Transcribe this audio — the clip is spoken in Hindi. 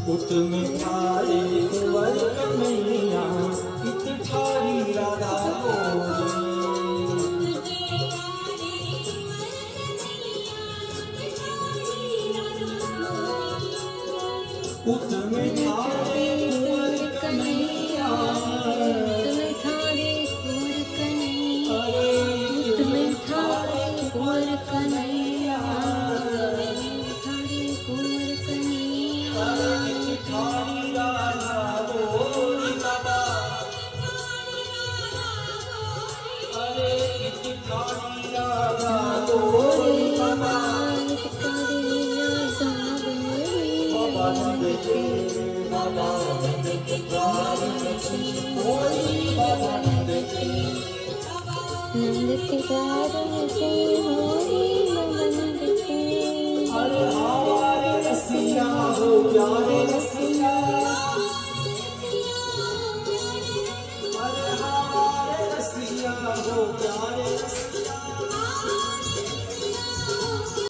उसमें थारे कुंवर कन्हैया इत थारी राधा गोरी। उसमें थारे कुंवर कन्हैया उसमें थारे कुंवर कन्हैया उसमें थारे कुंवर कन्हैया थारे कुंवर कन्हैया थारी राधा गोरी बाबा। अरे इत थारी राधा गोरी बाबा। बाबा नंद के बाबा नंद के थारी गोरी बाबा नंद के कारण से होरी नंद के। अरे हमारे रसिया हो प्यारे रसिया। अरे हमारे रसिया हो प्यारे